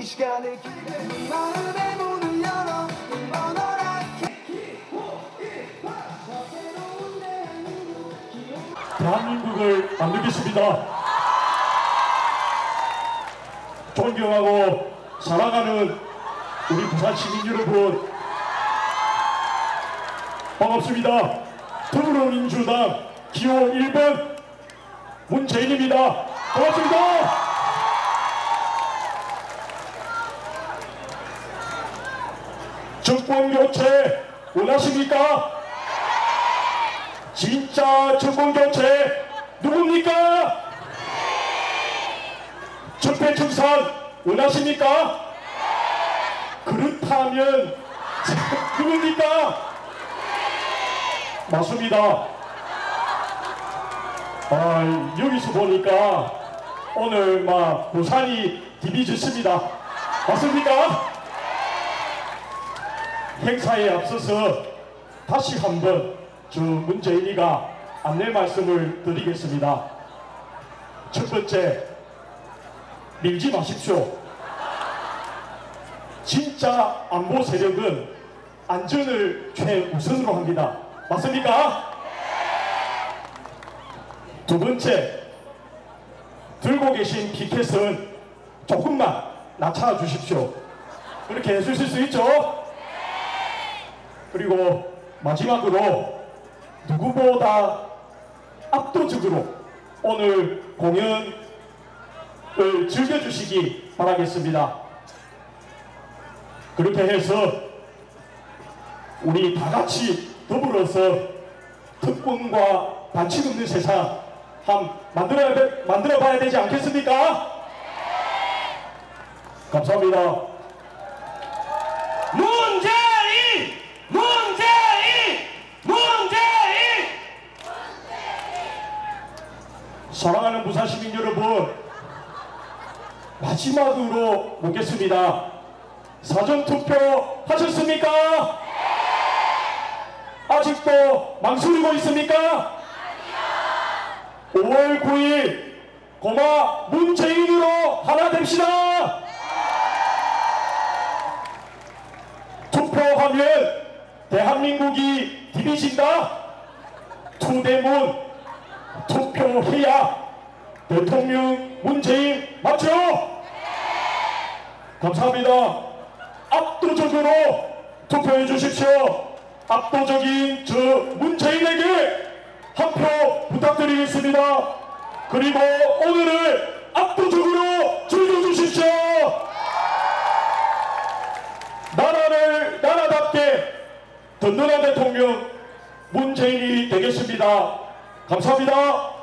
이 시간을 기대 마음의 문을 열어 응원하라. 대한민국을 만들겠습니다. 존경하고 사랑하는 우리 부산 시민 여러분, 반갑습니다. 더불어민주당 기호 1번 문재인입니다. 반갑습니다. 정권교체 원하십니까? 진짜 정권교체 누굽니까? 적폐청산 원하십니까? 그렇다면 누굽니까? 맞습니다. 여기서 보니까 오늘 부산이 디비졌습니다. 맞습니까? 행사에 앞서서 다시 한번 문재인이가 안내 말씀을 드리겠습니다. 첫 번째, 밀지 마십시오. 진짜 안보 세력은 안전을 최우선으로 합니다. 맞습니까? 두 번째, 들고 계신 피켓은 조금만 낮춰 주십시오. 그렇게 해주실 수 있죠? 그리고 마지막으로 누구보다 압도적으로 오늘 공연을 즐겨주시기 바라겠습니다. 그렇게 해서 우리 다같이 더불어서 특권과 반칙 없는 세상 만들어 봐야 되지 않겠습니까? 감사합니다. 문재인! 문재인! 문재인! 사랑하는 부산 시민 여러분, 마지막으로 묻겠습니다. 사전투표 하셨습니까? 아직도 망설이고 있습니까? 5월 9일 고마 문재인으로 하나 됩시다. 투표하면 대한민국이 디비진다. 투대문 투표해야 대통령 문재인 맞죠? 감사합니다. 압도적으로 투표해 주십시오. 압도적인 저 문재인에게 한 표 부탁드리겠습니다. 그리고 오늘을 압도적으로 즐겨주십시오. 나라를 나라답게 든든한 대통령 문재인이 되겠습니다. 감사합니다.